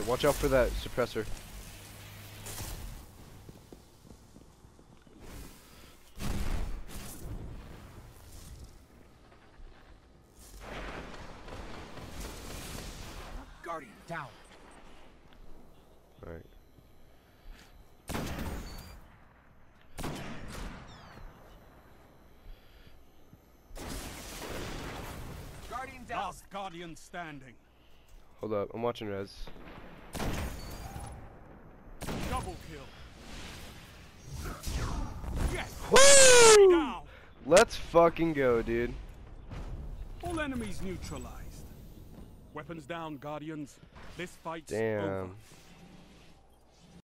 Yeah, watch out for that suppressor. Guardian down. Alright. Guardian down. Last Guardian standing. Hold up, I'm watching res. Double kill. Yes. Woo! Down. Let's fucking go, dude. All enemies neutralized. Weapons down, Guardians. This fight's over. Damn.